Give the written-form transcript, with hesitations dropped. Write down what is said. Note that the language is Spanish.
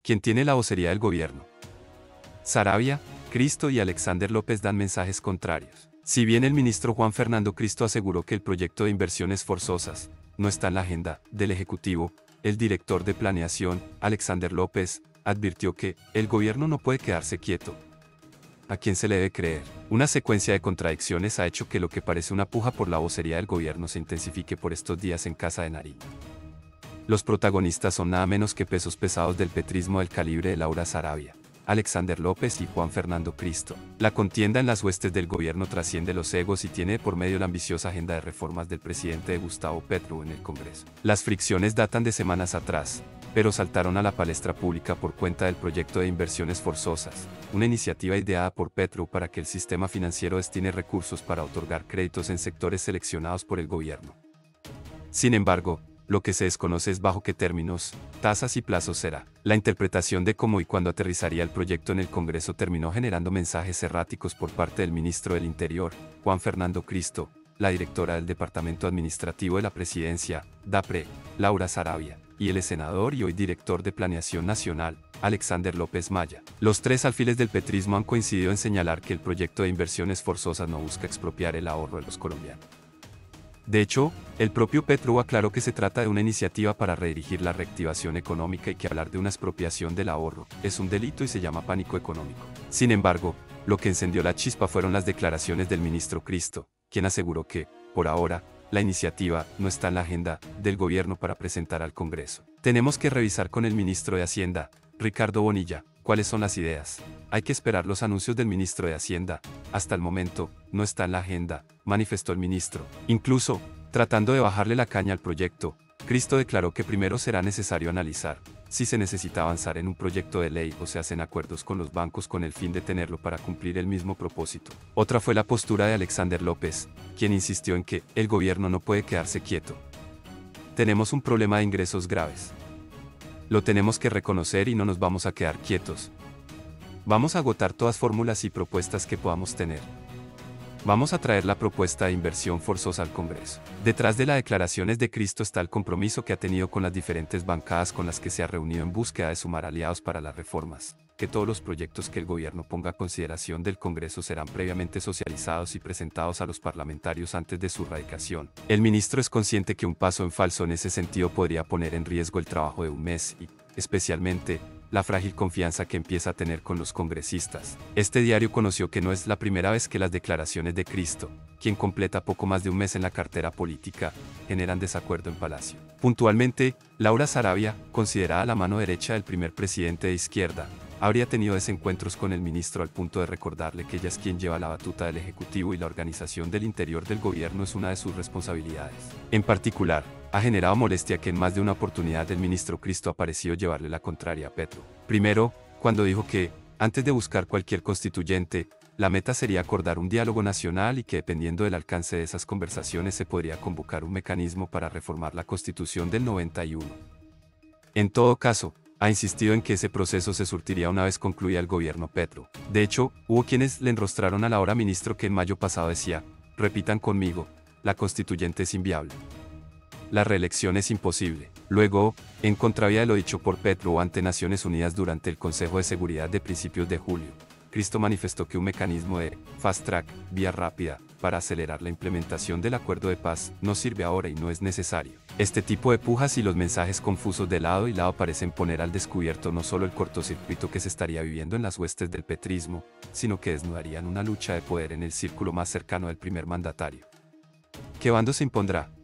quien tiene la vocería del gobierno. Saravia, Cristo y Alexander López dan mensajes contrarios. Si bien el ministro Juan Fernando Cristo aseguró que el proyecto de inversiones forzosas no está en la agenda del Ejecutivo, el director de planeación, Alexander López, advirtió que el gobierno no puede quedarse quieto. ¿A quién se le debe creer? Una secuencia de contradicciones ha hecho que lo que parece una puja por la vocería del gobierno se intensifique por estos días en Casa de Nariño. Los protagonistas son nada menos que pesos pesados del petrismo del calibre de Laura Saravia, Alexander López y Juan Fernando Cristo. La contienda en las huestes del gobierno trasciende los egos y tiene por medio la ambiciosa agenda de reformas del presidente Gustavo Petro en el Congreso. Las fricciones datan de semanas atrás, pero saltaron a la palestra pública por cuenta del proyecto de inversiones forzosas, una iniciativa ideada por Petro para que el sistema financiero destine recursos para otorgar créditos en sectores seleccionados por el gobierno. Sin embargo, lo que se desconoce es bajo qué términos, tasas y plazos será. La interpretación de cómo y cuándo aterrizaría el proyecto en el Congreso terminó generando mensajes erráticos por parte del ministro del Interior, Juan Fernando Cristo, la directora del Departamento Administrativo de la Presidencia, DAPRE, Laura Saravia, y el senador y hoy director de Planeación Nacional, Alexander López Maya. Los tres alfiles del petrismo han coincidido en señalar que el proyecto de inversiones forzosas no busca expropiar el ahorro de los colombianos. De hecho, el propio Petro aclaró que se trata de una iniciativa para redirigir la reactivación económica y que hablar de una expropiación del ahorro es un delito y se llama pánico económico. Sin embargo, lo que encendió la chispa fueron las declaraciones del ministro Cristo, quien aseguró que, por ahora, la iniciativa no está en la agenda del gobierno para presentar al Congreso. Tenemos que revisar con el ministro de Hacienda, Ricardo Bonilla, cuáles son las ideas. Hay que esperar los anuncios del ministro de Hacienda. Hasta el momento, no está en la agenda, manifestó el ministro. Incluso, tratando de bajarle la caña al proyecto, Cristo declaró que primero será necesario analizar si se necesita avanzar en un proyecto de ley o se hacen acuerdos con los bancos con el fin de tenerlo para cumplir el mismo propósito. Otra fue la postura de Alexander López, quien insistió en que el gobierno no puede quedarse quieto. Tenemos un problema de ingresos graves. Lo tenemos que reconocer y no nos vamos a quedar quietos. Vamos a agotar todas fórmulas y propuestas que podamos tener. Vamos a traer la propuesta de inversión forzosa al Congreso. Detrás de las declaraciones de Cristo está el compromiso que ha tenido con las diferentes bancadas con las que se ha reunido en búsqueda de sumar aliados para las reformas, que todos los proyectos que el gobierno ponga a consideración del Congreso serán previamente socializados y presentados a los parlamentarios antes de su radicación. El ministro es consciente que un paso en falso en ese sentido podría poner en riesgo el trabajo de un mes y, especialmente, la frágil confianza que empieza a tener con los congresistas. Este diario conoció que no es la primera vez que las declaraciones de Cristo, quien completa poco más de un mes en la cartera política, generan desacuerdo en Palacio. Puntualmente, Laura Saravia, considerada la mano derecha del primer presidente de izquierda, habría tenido desencuentros con el ministro al punto de recordarle que ella es quien lleva la batuta del Ejecutivo y la organización del interior del gobierno es una de sus responsabilidades. En particular, ha generado molestia que en más de una oportunidad el ministro Cristo ha parecido llevarle la contraria a Petro. Primero, cuando dijo que, antes de buscar cualquier constituyente, la meta sería acordar un diálogo nacional y que dependiendo del alcance de esas conversaciones se podría convocar un mecanismo para reformar la Constitución del 91. En todo caso, ha insistido en que ese proceso se surtiría una vez concluya el gobierno Petro. De hecho, hubo quienes le enrostraron al ahora ministro que en mayo pasado decía, repitan conmigo, la constituyente es inviable. La reelección es imposible. Luego, en contravía de lo dicho por Petro ante Naciones Unidas durante el Consejo de Seguridad de principios de julio, Cristo manifestó que un mecanismo de fast track, vía rápida, para acelerar la implementación del acuerdo de paz, no sirve ahora y no es necesario. Este tipo de pujas y los mensajes confusos de lado y lado parecen poner al descubierto no solo el cortocircuito que se estaría viviendo en las huestes del petrismo, sino que desnudarían una lucha de poder en el círculo más cercano del primer mandatario. ¿Qué bando se impondrá?